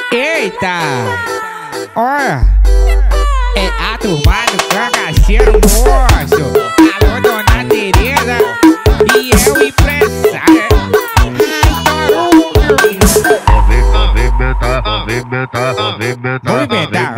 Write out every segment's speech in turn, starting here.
Eita! Olha! É a turma do cangaceiro moço. Alô, dona Tereza. E é o empresário. Vamos inventar,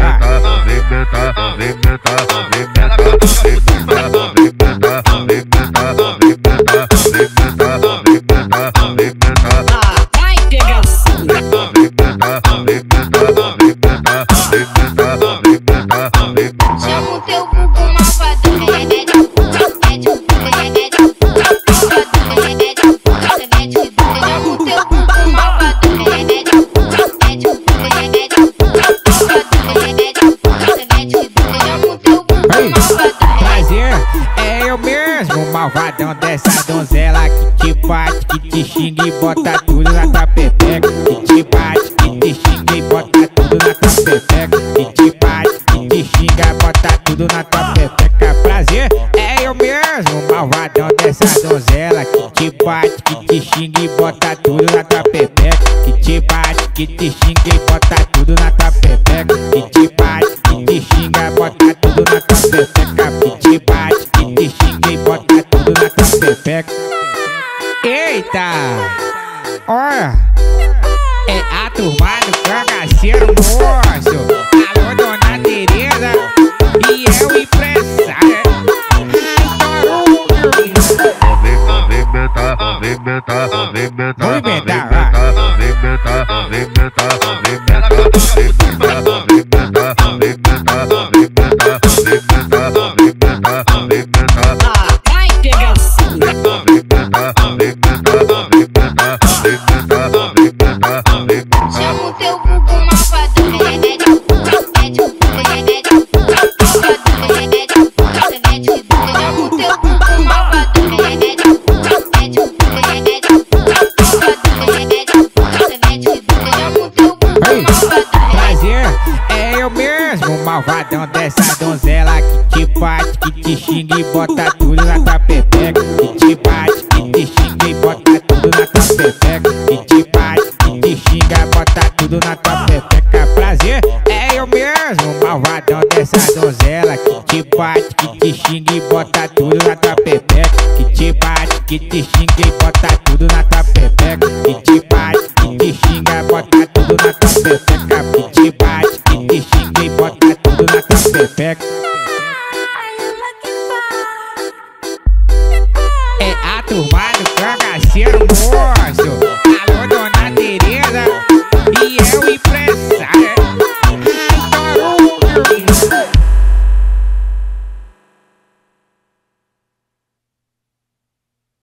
chama o teu vulgo malvado, mete o vulgo, mete o vulgo, mete o vulgo, mete o vulgo, mete o vulgo, chama o teu vulgo malvado, mete o vulgo, mete o vulgo, mete o vulgo, mete o vulgo, mete o vulgo, chama o teu vulgo malvado. prazer, é eu mesmo, malvadão dessa donzela que te bate, que te xinga e bota tudo na tua pepeca. Que te bate, que te xinga e bota tudo na tua pepeca. Que te bate, que te xinga, bota tudo na tua pepeca. Prazer, é eu mesmo, malvadão dessa donzela que te bate, que te xinga e bota tudo na tua pepeca. Que te bate, que te xinga e bota tudo na tua pepeca. Que te bate, que te xinga, bota tudo na tua pepeca. Que te bate, que te xinga e bota tudo na tua pepeca. Eita! Olha! É a turma do cangaceiro moço. Alô, dona Tereza. E é o empresário. Vamos inventar, Vai pegar chama o teu vulgo malvado, mete o vulgo, mete o vulgo, mete o vulgo, mete o vulgo, mete o vulgo, chama o teu vulgo malvado, mete o vulgo, mete o vulgo, mete o vulgo, mete o vulgo, mete o vulgo, chama o teu vulgo malvado. prazer, é eu mesmo, malvadão dessa donzela que te bate, que te xinga e bota tudo na tua pepeca. Que te bate, que te xinga e bota tudo na tua pepeca. Que te bate, que te xinga, bota tudo na tua pepeca. Prazer, é eu mesmo, malvadão dessa donzela que te bate, que te xinga e bota tudo na tua pepeca. Que te bate, que te xinga e bota tudo na tua pepeca. Que te bate, que te xinga, bota tudo na tua pepeca. Que te bate, que te xinga e bota tudo na tua pepeca.